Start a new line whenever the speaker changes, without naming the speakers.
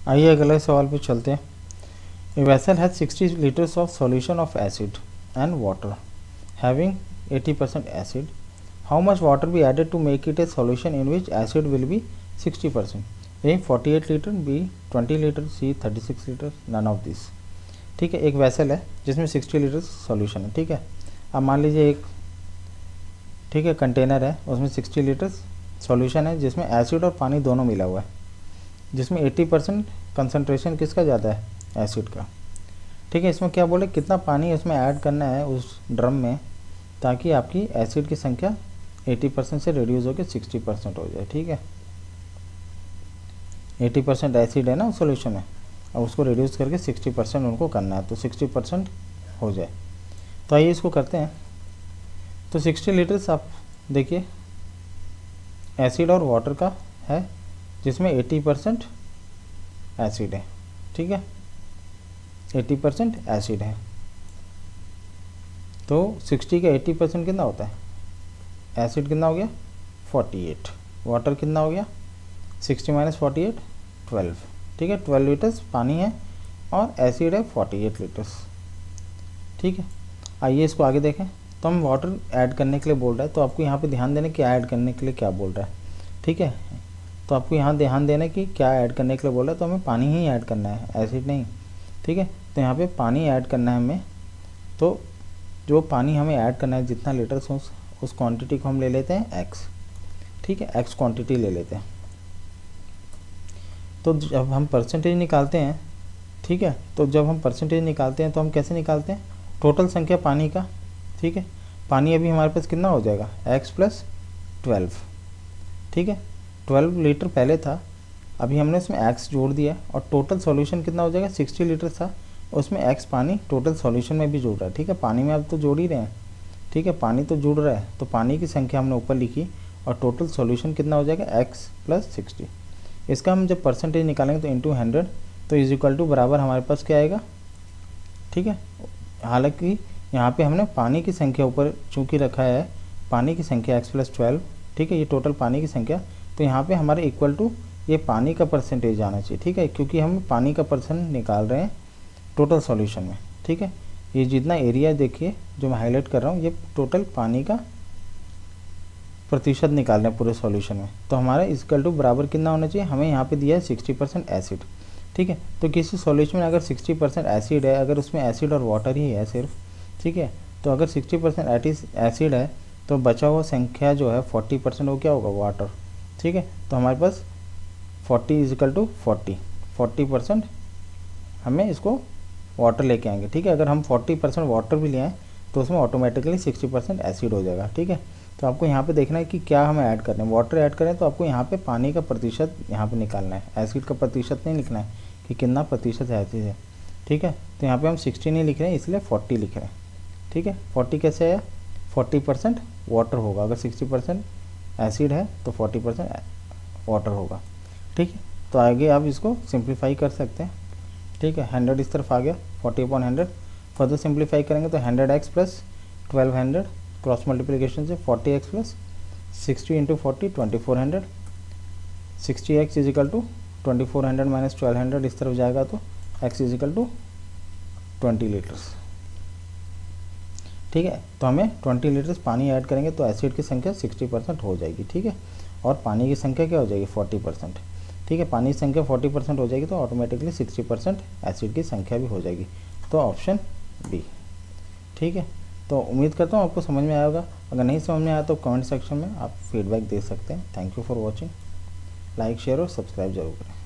आइए अगले सवाल पे चलते हैं। A vessel has 60 litres of solution of acid and water having 80% acid. How much water be added to make it a solution in which acid will be 60%? A 48 litre, B 20 litre, C 36 litre, none of this. ठीक है, एक vessel है जिसमें 60 litre solution है। ठीक है, अब मान लीजिए एक ठीक है कंटेनर है, उसमें 60 लीटर सॉल्यूशन है जिसमें एसिड और पानी दोनों मिला हुआ है, जिसमें 80% कंसंट्रेशन किसका ज़्यादा है? एसिड का। ठीक है, इसमें क्या बोले कितना पानी इसमें ऐड करना है उस ड्रम में ताकि आपकी एसिड की संख्या 80% से रिड्यूस होकर 60% हो जाए। ठीक है, 80% एसिड है ना सॉल्यूशन में, अब उसको रिड्यूस करके 60% उनको करना है, तो 60% हो जाए। तो आइए इसको करते हैं। तो 60 लीटर्स आप देखिए एसिड और वाटर का है जिसमें 80% एसिड है। ठीक है, 80% एसिड है, तो 60 का 80% कितना होता है? एसिड कितना हो गया? 48। वाटर कितना हो गया? 60 - 48 12। ठीक है, 12 लीटर्स पानी है और एसिड है 48 लीटर्स। ठीक है, आइए इसको आगे देखें। तो हम वाटर ऐड करने के लिए बोल रहा है, तो आपको यहाँ पे ध्यान देना कि ऐड करने के लिए क्या बोल रहा है। ठीक है, तो आपको यहाँ ध्यान देना कि क्या ऐड करने के लिए बोल रहा है, तो हमें पानी ही ऐड करना है, एसिड नहीं। ठीक है, तो यहाँ पे पानी ऐड करना है हमें। तो जो पानी हमें ऐड करना है जितना लीटर्स उस क्वांटिटी को हम ले लेते हैं x। ठीक है, x क्वांटिटी ले लेते हैं। तो जब हम परसेंटेज निकालते हैं, ठीक है, तो जब हम परसेंटेज निकालते हैं तो हम कैसे निकालते हैं? टोटल संख्या पानी का। ठीक है, पानी अभी हमारे पास कितना हो जाएगा? x + 12। ठीक है, 12 लीटर पहले था, अभी हमने इसमें x जोड़ दिया और टोटल सॉल्यूशन कितना हो जाएगा? 60 लीटर था, उसमें x पानी टोटल सॉल्यूशन में भी जुड़ रहा है। ठीक है, पानी में अब तो जोड़ ही रहे हैं। ठीक है, पानी तो जुड़ रहा है, तो पानी की संख्या हमने ऊपर लिखी और टोटल सॉल्यूशन कितना हो जाएगा? x + 60। इसका हम जब परसेंटेज निकालेंगे तो इंटू 100, तो इज इक्वल टू बराबर हमारे पास क्या आएगा? ठीक है, हालांकि यहाँ पे हमने पानी की संख्या ऊपर चूँकि रखा है, पानी की संख्या x + 12। ठीक है, ये टोटल पानी की संख्या, तो यहाँ पे हमारे इक्वल टू ये पानी का परसेंटेज आना चाहिए। ठीक है, क्योंकि हम पानी का परसेंट निकाल रहे हैं टोटल सॉल्यूशन में। ठीक है, ये जितना एरिया देखिए जो मैं हाईलाइट कर रहा हूँ, ये टोटल पानी का प्रतिशत निकाल रहे हैं पूरे सॉल्यूशन में। तो हमारा इक्वल टू बराबर कितना होना चाहिए? हमें यहाँ पे दिया है 60% एसिड। ठीक है, तो किसी सॉल्यूशन में अगर 60% एसिड है, अगर उसमें एसिड और वाटर ही है सिर्फ, ठीक है, तो अगर 60% एसिड है तो बचा हुआ संख्या जो है 40% वो क्या होगा? वाटर। ठीक है, तो हमारे पास 40 = 40% हमें इसको वाटर लेके आएंगे। ठीक है, अगर हम 40% वाटर भी ले आएँ तो उसमें ऑटोमेटिकली 60% एसिड हो जाएगा। ठीक है, तो आपको यहाँ पे देखना है कि क्या हमें ऐड करना है। वाटर ऐड करें तो आपको यहाँ पे पानी का प्रतिशत यहाँ पे निकालना है, एसिड का प्रतिशत नहीं लिखना है कि कितना प्रतिशत एसिड है। ठीक है, तो यहाँ पे हम 60 नहीं लिख रहे हैं, इसलिए 40 लिख रहे हैं। ठीक है, 40 कैसे आया? 40% वाटर होगा, अगर 60% एसिड है तो 40% वाटर होगा। ठीक है, तो आगे आप इसको सिंप्लीफाई कर सकते हैं। ठीक है, 100 इस तरफ आ गया, 40/100। फर्दर सिंप्लीफाई करेंगे तो 100x + 1200, क्रॉस मल्टीप्लिकेशन से 40x + 60 × 40 2400। 60x = 2400 - 1200 इस तरफ जाएगा तो x = 20 लीटर्स। ठीक है, तो हमें 20 लीटर्स पानी ऐड करेंगे तो एसिड की संख्या 60% हो जाएगी। ठीक है, और पानी की संख्या क्या हो जाएगी? 40%। ठीक है, पानी की संख्या 40% हो जाएगी तो ऑटोमेटिकली 60% एसिड की संख्या भी हो जाएगी, तो ऑप्शन बी। ठीक है, तो उम्मीद करता हूँ आपको समझ में आया होगा। अगर नहीं समझ में आया तो कमेंट सेक्शन में आप फीडबैक दे सकते हैं। Thank you for watching. Like, share और सब्सक्राइब जरूर करें।